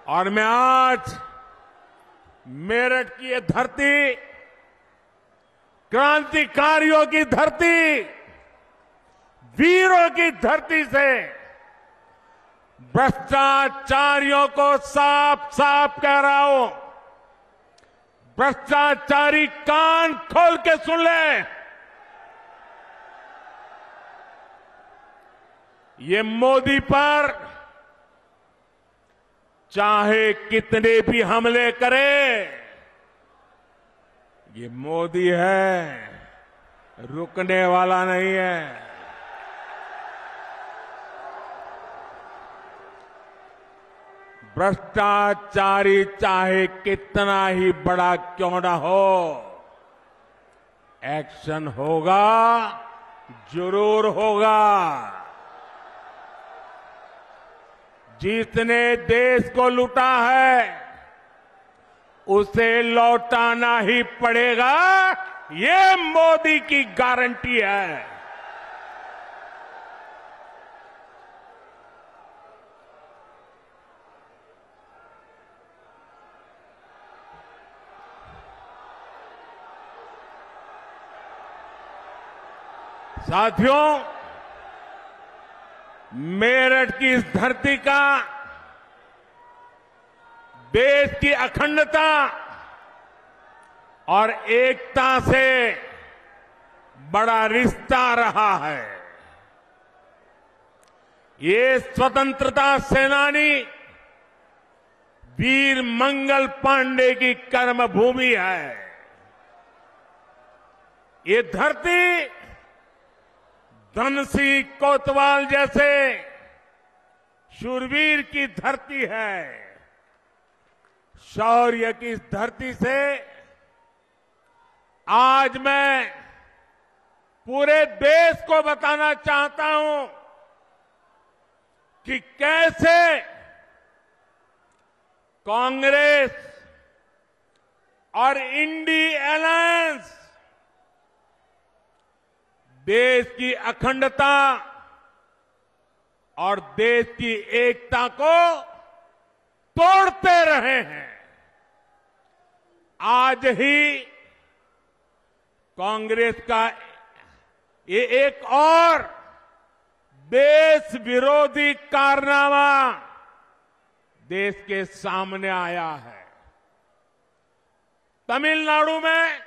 और मैं आज मेरठ की ये धरती, क्रांतिकारियों की धरती, वीरों की धरती से भ्रष्टाचारियों को साफ साफ कह रहा हूं, भ्रष्टाचारी कान खोल के सुन ले। ये मोदी पर चाहे कितने भी हमले करे, ये मोदी है, रुकने वाला नहीं है। भ्रष्टाचारी चाहे कितना ही बड़ा क्यों ना हो, एक्शन होगा, जरूर होगा। जिसने देश को लूटा है उसे लौटाना ही पड़ेगा, ये मोदी की गारंटी है। साथियों, मेरठ की इस धरती का देश की अखंडता और एकता से बड़ा रिश्ता रहा है। ये स्वतंत्रता सेनानी वीर मंगल पांडे की कर्मभूमि है। ये धरती धनसिंह कोतवाल जैसे शूरवीर की धरती है। शौर्य की इस धरती से आज मैं पूरे देश को बताना चाहता हूं कि कैसे कांग्रेस और इंडी अलायंस देश की अखंडता और देश की एकता को तोड़ते रहे हैं। आज ही कांग्रेस का ये एक और देश विरोधी कारनामा देश के सामने आया है। तमिलनाडु में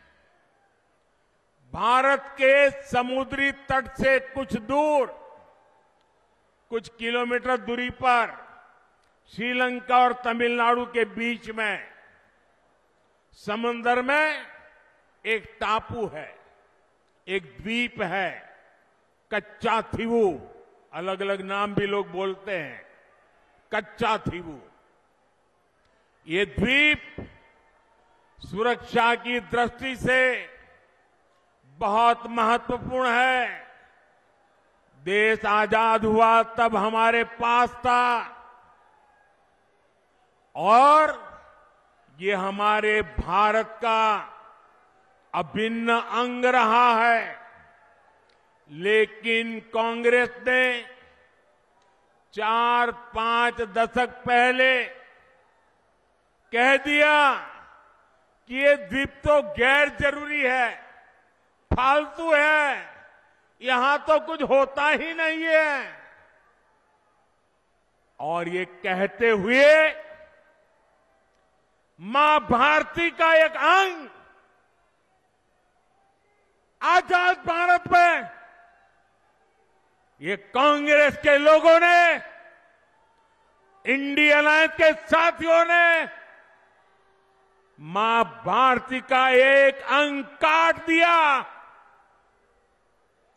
भारत के समुद्री तट से कुछ दूर, कुछ किलोमीटर दूरी पर श्रीलंका और तमिलनाडु के बीच में समुद्र में एक टापू है, एक द्वीप है, कच्चा थीवू, अलग अलग नाम भी लोग बोलते हैं, कच्चा थीवू। ये द्वीप सुरक्षा की दृष्टि से बहुत महत्वपूर्ण है। देश आजाद हुआ तब हमारे पास था और ये हमारे भारत का अभिन्न अंग रहा है। लेकिन कांग्रेस ने 4-5 दशक पहले कह दिया कि ये द्वीप तो गैर जरूरी है, फालतू है, यहां तो कुछ होता ही नहीं है। और ये कहते हुए मां भारती का एक अंग आजाद भारत में ये कांग्रेस के लोगों ने, इंडिया अलायंस के साथियों ने मां भारती का एक अंग काट दिया।